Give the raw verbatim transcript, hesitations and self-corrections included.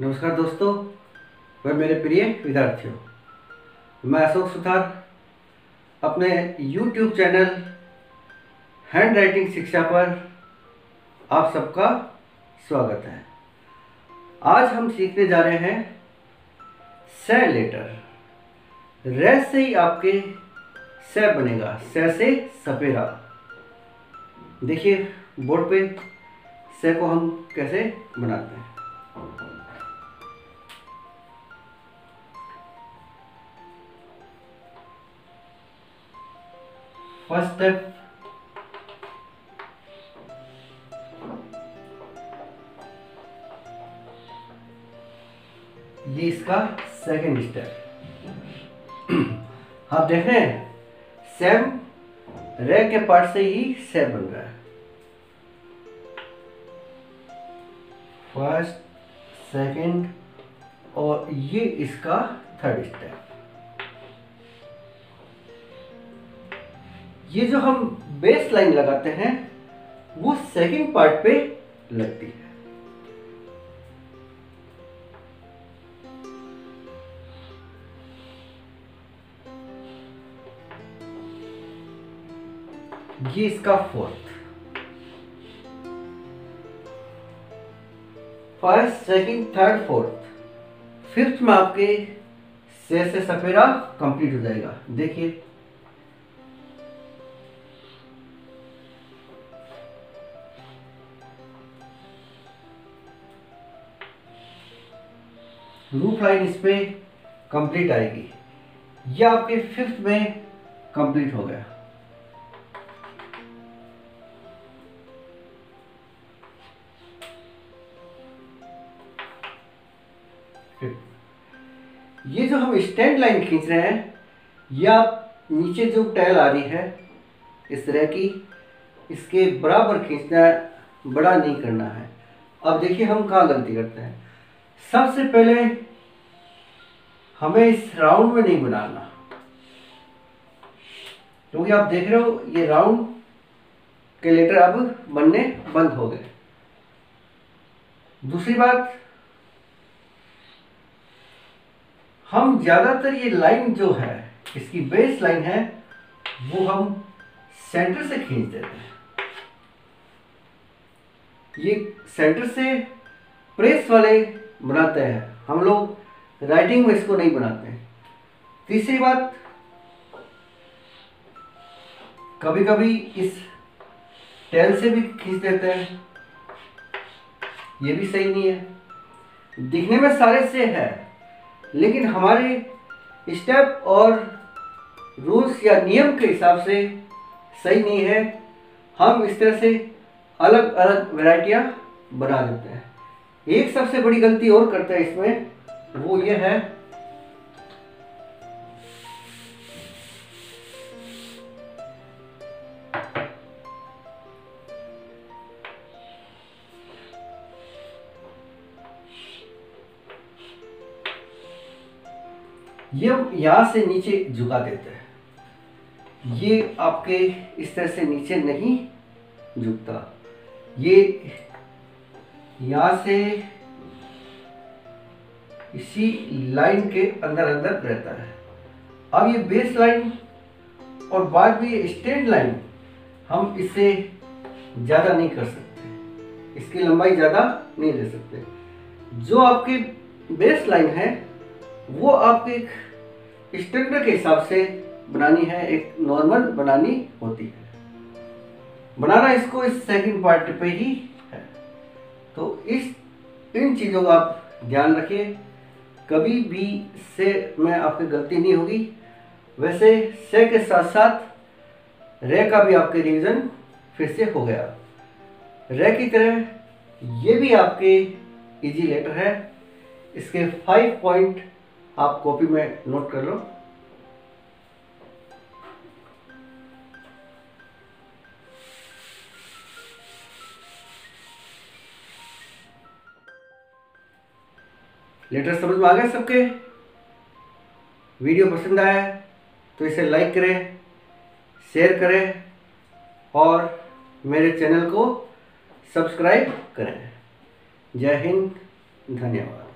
नमस्कार दोस्तों, व मेरे प्रिय विद्यार्थियों, मैं अशोक सुथार अपने यूट्यूब चैनल हैंड राइटिंग शिक्षा पर आप सबका स्वागत है। आज हम सीखने जा रहे हैं से लेटर। रे से ही आपके से बनेगा, से से सपेरा। देखिए बोर्ड पे से को हम कैसे बनाते हैं। फर्स्ट स्टेप, ये इसका सेकंड स्टेप। आप देख रहे हैं सेम रे के पार्ट से ही से बन रहा है। फर्स्ट, सेकंड और ये इसका थर्ड स्टेप। ये जो हम बेस लाइन लगाते हैं वो सेकंड पार्ट पे लगती है। ये इसका fourth. First, second, third, fourth. Fifth में आपके से से सपेरा कंप्लीट हो जाएगा। देखिए रूफ लाइन इस पे कंप्लीट आएगी। यह आपके फिफ्थ में कंप्लीट हो गया। ये जो हम स्टैंड लाइन खींच रहे हैं, यह आप नीचे जो टैल आ रही है इस तरह की, इसके बराबर खींचना है, बड़ा नहीं करना है। अब देखिए हम कहाँ गलती करते हैं। सबसे पहले हमें इस राउंड में नहीं बनाना, क्योंकि आप देख रहे हो ये राउंड के लेटर अब बनने बंद हो गए। दूसरी बात, हम ज्यादातर ये लाइन जो है, इसकी बेस लाइन है, वो हम सेंटर से खींच देते हैं। ये सेंटर से प्रेस वाले बनाते हैं, हम लोग राइटिंग में इसको नहीं बनाते हैं। तीसरी बात, कभी कभी इस टेल से भी खींच देते हैं, ये भी सही नहीं है। दिखने में सारे से है, लेकिन हमारे स्टेप और रूल्स या नियम के हिसाब से सही नहीं है। हम इस तरह से अलग अलग वैरायटियां बना देते हैं। एक सबसे बड़ी गलती और करते हैं इसमें, वो ये है ये यहां से नीचे झुका देते हैं। ये आपके इस तरह से नीचे नहीं झुकता, ये यहां से इसी लाइन के अंदर अंदर रहता है। अब ये बेस लाइन और बाद में ये स्टैंड लाइन, हम इससे ज्यादा नहीं कर सकते, इसकी लंबाई ज्यादा नहीं ले सकते। जो आपकी बेस लाइन है वो आपके स्टैंडर्ड के हिसाब से बनानी है, एक नॉर्मल बनानी होती है। बनाना इसको इस सेकंड पार्ट पे ही है। तो इस इन चीज़ों का आप ध्यान रखिए, कभी भी से में आपकी गलती नहीं होगी। वैसे से के साथ साथ रे का भी आपके रिवीजन फिर से हो गया। रे की तरह ये भी आपके इजी लेटर है। इसके फाइव पॉइंट आप कॉपी में नोट कर लो। लेटर समझ में आ गए सबके? वीडियो पसंद आया तो इसे लाइक करें, शेयर करें और मेरे चैनल को सब्सक्राइब करें। जय हिंद, धन्यवाद।